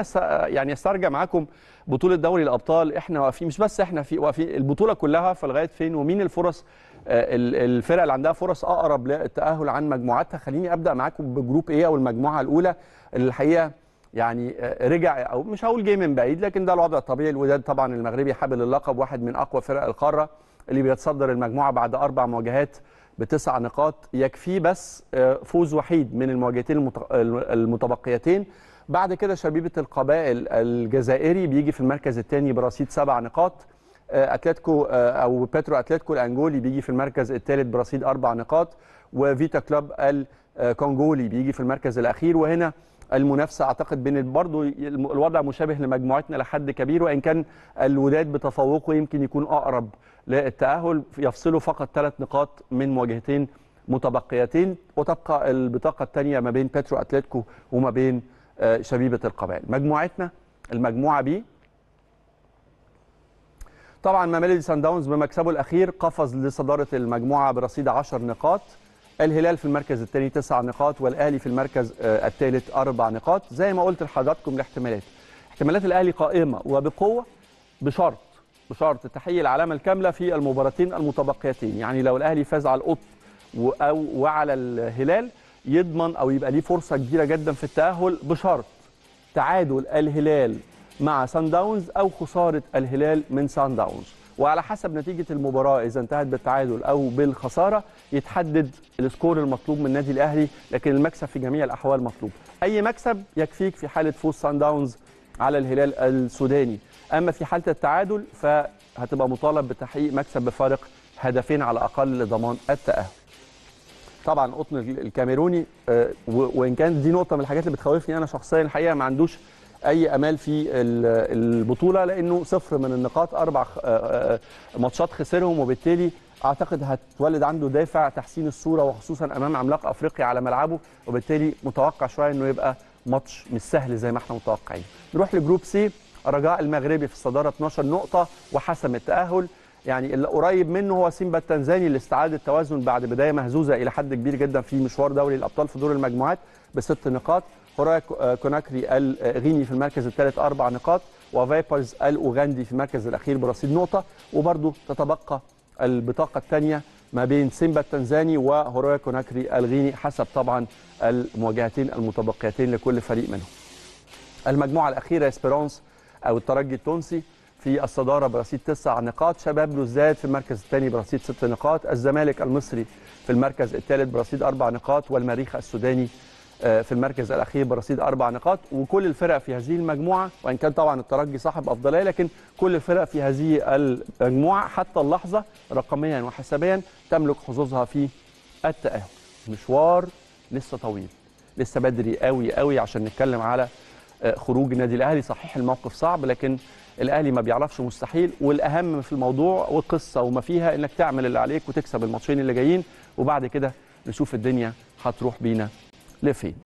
يعني استرجع معاكم بطوله دوري الابطال. احنا واقفين، مش بس احنا واقفين، البطوله كلها في لغايه فين ومين الفرص، الفرق اللي عندها فرص اقرب للتاهل عن مجموعاتها. خليني ابدا معاكم بجروب ايه او المجموعه الاولى اللي الحقيقه يعني رجع، او مش هقول جاي من بعيد، لكن ده الوضع الطبيعي. الوداد طبعا المغربي حامل اللقب، واحد من اقوى فرق القاره، اللي بيتصدر المجموعه بعد 4 مواجهات ب9 نقاط. يكفيه بس فوز وحيد من المواجهتين المتبقيتين. بعد كده شبيبه القبائل الجزائري بيجي في المركز الثاني برصيد 7 نقاط. اتلتيكو او بيترو اتلتيكو الانجولي بيجي في المركز الثالث برصيد 4 نقاط. وفيتا كلوب الكونغولي بيجي في المركز الاخير. وهنا المنافسه اعتقد بين برضه الوضع مشابه لمجموعتنا لحد كبير، وان كان الوداد بتفوقه يمكن يكون اقرب للتاهل، يفصله فقط 3 نقاط من مواجهتين متبقيتين. وتبقى البطاقه الثانيه ما بين بيترو اتلتيكو وما بين شبيبه القبائل. مجموعتنا المجموعه بي، طبعا ميلودي سان داونز بمكسبه الاخير قفز لصداره المجموعه برصيد 10 نقاط. الهلال في المركز الثاني 9 نقاط، والاهلي في المركز الثالث 4 نقاط. زي ما قلت لحضراتكم احتمالات الاهلي قائمه وبقوه، بشرط تحقيق العلامه الكامله في المباراتين المتبقيتين. يعني لو الاهلي فاز على القطب وعلى الهلال يضمن او يبقى ليه فرصه كبيره جدا في التاهل، بشرط تعادل الهلال مع سان داونز او خساره الهلال من سان داونز. وعلى حسب نتيجه المباراه، اذا انتهت بالتعادل او بالخساره يتحدد السكور المطلوب من النادي الاهلي، لكن المكسب في جميع الاحوال مطلوب. اي مكسب يكفيك في حاله فوز سان داونز على الهلال السوداني. اما في حاله التعادل فهتبقى مطالب بتحقيق مكسب بفارق هدفين على الاقل لضمان التاهل. طبعا القطن الكاميروني وان كان دي نقطه من الحاجات اللي بتخوفني انا شخصيا، الحقيقه ما عندوش اي امال في البطوله، لانه 0 من النقاط، 4 ماتشات خسرهم، وبالتالي اعتقد هتولد عنده دافع تحسين الصوره، وخصوصا امام عملاق افريقيا على ملعبه، وبالتالي متوقع شويه انه يبقى ماتش مش سهل زي ما احنا متوقعين. نروح لجروب سي. الرجاء المغربي في الصداره 12 نقطه وحسم التاهل. يعني اللي قريب منه هو سيمبا التنزاني اللي استعاد التوازن بعد بدايه مهزوزه الى حد كبير جدا في مشوار دوري الابطال في دور المجموعات ب6 نقاط. هورايا كوناكري الغيني في المركز الثالث 4 نقاط، وفايبرز الاوغندي في المركز الاخير برصيد نقطه. وبرضه تتبقى البطاقه الثانيه ما بين سيمبا التنزاني وهورايا كوناكري الغيني حسب طبعا المواجهتين المتبقيتين لكل فريق منهم. المجموعه الاخيره اسبيرونس او الترجي التونسي في الصداره برصيد 9 نقاط. شباب بلوزداد في المركز الثاني برصيد 6 نقاط. الزمالك المصري في المركز الثالث برصيد 4 نقاط، والمريخ السوداني في المركز الاخير برصيد 4 نقاط. وكل الفرق في هذه المجموعه، وان كان طبعا الترجي صاحب افضليه، لكن كل الفرق في هذه المجموعه حتى اللحظه رقميا وحسابيا تملك حظوظها في التاهل. مشوار لسه طويل، لسه بدري قوي قوي عشان نتكلم على خروج النادي الاهلي. صحيح الموقف صعب، لكن الاهلي ما بيعرفش مستحيل، والاهم في الموضوع والقصه وما فيها انك تعمل اللي عليك وتكسب الماتشين اللي جايين، وبعد كده نشوف الدنيا هتروح بينا لفين.